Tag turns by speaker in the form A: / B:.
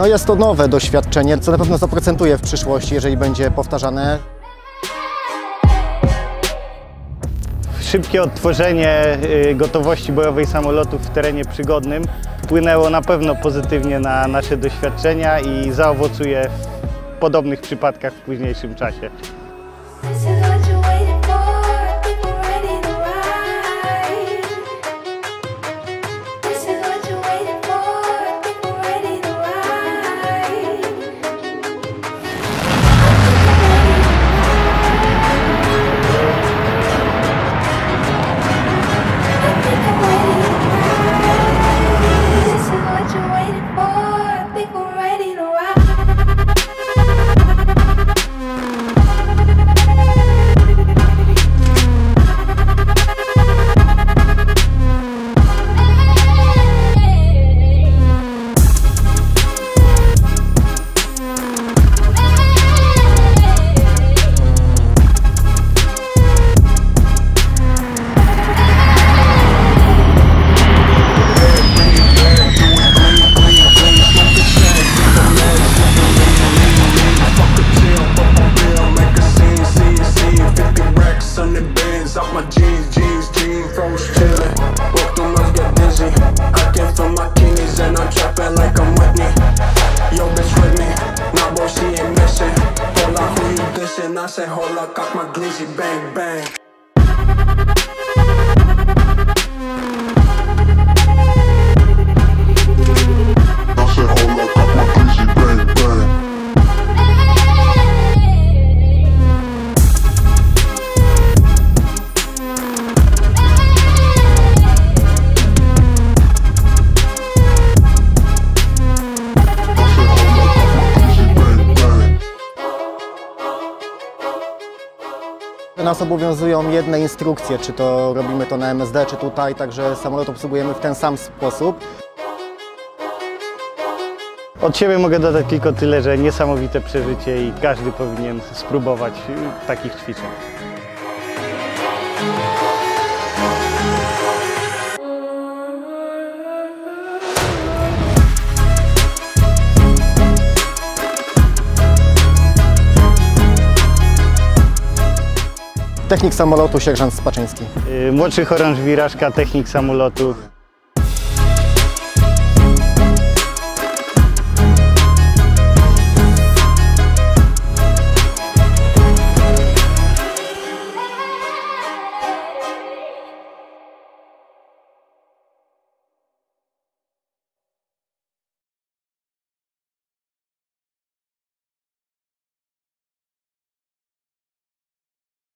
A: No jest to nowe doświadczenie, co na pewno zaprocentuje w przyszłości, jeżeli będzie powtarzane.
B: Szybkie odtworzenie gotowości bojowej samolotów w terenie przygodnym wpłynęło na pewno pozytywnie na nasze doświadczenia i zaowocuje w podobnych przypadkach w późniejszym czasie.
C: I said, hold up, got my glizzy, bang, bang.
A: Nas obowiązują jedne instrukcje, czy to robimy to na MSD, czy tutaj, także samolot obsługujemy w ten sam sposób.
B: Od siebie mogę dodać tylko tyle, że niesamowite przeżycie i każdy powinien spróbować takich ćwiczeń.
A: Technik samolotu, sierżant Spaczyński.
B: Młodszy chorąż Wirażka, technik samolotu.